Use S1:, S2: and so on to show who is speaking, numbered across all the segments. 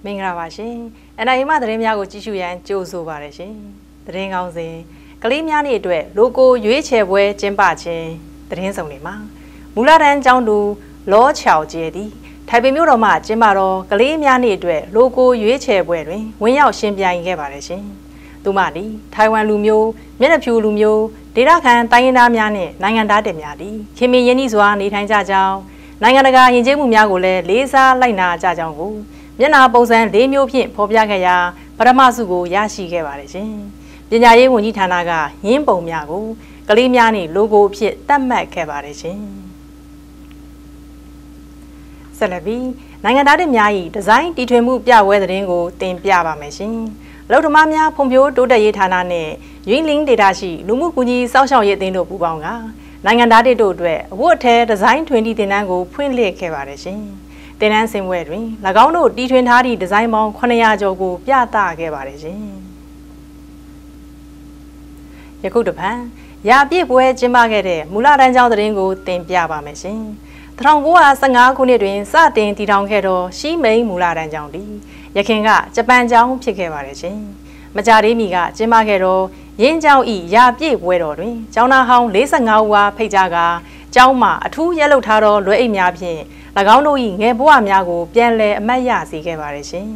S1: မင်္ဂလာပါရှင်။ NIA မှသတင်းများကိုကြည့်ရှုရန်ကြိုဆိုပါရရှင်။သတင်းကောင်းစဉ်ကလေးများနေ့အတွက်လိုကိုရွေးချယ်ပွဲကျင်းပခြင်းသတင်းဆောင်တွေမှာမူလတန်းကျောင်းသူလောချောက်ကျဲသည်ထိုင်ပေမြို့တော်မှကျင်းပတော့ကလေးများနေ့အတွက်လိုကိုရွေးချယ်ပွဲတွင်ဝင်ရောက်ရှင်ပြိုင်ခဲ့ပါရရှင်။သူမသည်ထိုင်ဝမ်လူမျိုးမျက်နှာဖြူလူမျိုးဒေသခံတိုင်းရင်းသားများနှင့်နိုင်ငံသားတွေများသည်ခင်မင်ရင်းနှီးစွာနေထိုင်ကြကြောင်းနိုင်ငံတကာယဉ်ကျေးမှုများကိုလည်းလေးစားလိုက်နာကြကြောင်းကိုမျက်နှာပုံစံ၄မျိုးဖြင့်ဖော်ပြခဲ့ရာပထမစုကိုရရှိခဲ့ပါတယ်ရှင်။ပညာရေးဝန်ကြီးဌာနကရင်းပုံများကိုကလေးများနှင့်လိုဂိုအဖြစ်သတ်မှတ်ခဲ့ပါတယ်ရှင်။ဆက်လက်ပြီးနိုင်ငံသားတွေများ၏ဒီဇိုင်းတီထွင်မှုပြပွဲသတင်းကိုတင်ပြပါမယ်ရှင်။လုံထမများဖွံ့ဖြိုးတိုးတက်ရေးဌာနနဲ့ရင်းလင်းဒေတာရှိလူမှုကူညီစောင့်ရှောက်ရေးအသင်းတို့ပူးပေါင်းကနိုင်ငံသားတွေတို့အတွက်အဝတ်အထည်ဒီဇိုင်းထွင်သည့်သင်တန်းကိုဖွင့်လှစ်ခဲ့ပါတယ်ရှင်။တင်နန်းစင်ပွဲတွင်၎င်းတို့တီထွင်ထားသည့်ဒီဇိုင်းပေါင်း900ကျော်ကိုပြသခဲ့ပါတယ်ရှင်။ယခုတစ်ဖန်ရာပြည့်ပွဲကျင်းပခဲ့တဲ့မူလတန်းကျောင်းသတင်းကိုတင်ပြပါမယ်ရှင်။1915ခုနှစ်တွင်စတင်တည်ထောင်ခဲ့သောရှီမိန်မူလတန်းကျောင်းသည်ယခင်ကဂျပန်ကျောင်းဖြစ်ခဲ့ပါတယ်ရှင်။မကြာသေးမီကကျင်းပခဲ့သောရင်းကျောင်းဤရာပြည့်ပွဲတော်တွင်ကျောင်းသားဟောင်း45ဦးအားဖိတ်ကြားကာကျောင်းမှာအထူးရက်လုပ်ထားသောလွယ်အိတ်များဖြင့်၎င်းတို့၏ငယ်ဘဝများကိုပြန်လည်အမှတ်ရစေခဲ့ပါတယ်ရှင်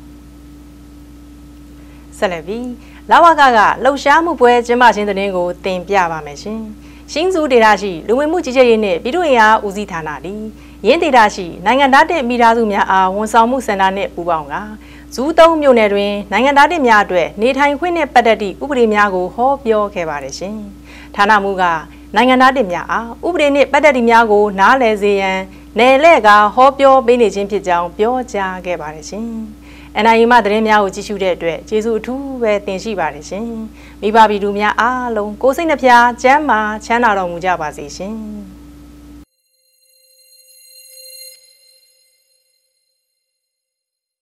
S1: ။ဆက်လက်ပြီးလဝကလှုပ်ရှားမှုပွဲကျင်းပခြင်းသတင်းကိုတင်ပြပါမယ်ရှင်။ရှင်းစုဒေတာရှိလူဝင်မှုကြီးကြပ်ရေးနှင့်ပြည်သူ့အင်အားဦးစီးဌာနသည်ရင်းဒေတာရှိနိုင်ငံသားတဲ့မိသားစုများအားဝန်ဆောင်မှုစင်တာနှင့်ပူးပေါင်းကဇူး3မြို့နယ်တွင်နိုင်ငံသားတဲ့များအတွက်နေထိုင်ခွင့်နှင့်ပတ်သက်သည့်ဥပဒေများကိုဟောပြောခဲ့ပါတယ်ရှင်။ဌာနမှကနိုင်ငံသားတဲ့များအားဥပဒေနှင့်ပတ်သက်သည့်များကိုနားလည်စေရန်နယ်လဲကဟောပြောပေးနေခြင်းဖြစ်ကြောင်းပြောကြားခဲ့ပါတယ်ရှင်။ NIA မှသတင်းများကိုကြည့်ရှုတဲ့အတွက်ကျေးဇူးအထူးပဲတင်ရှိပါတယ်ရှင်။မိဘပြည်သူများအားလုံးကိုယ်စိတ်နှဖျားကျန်းမာချမ်းသာတော်မူကြပါစေရှင်။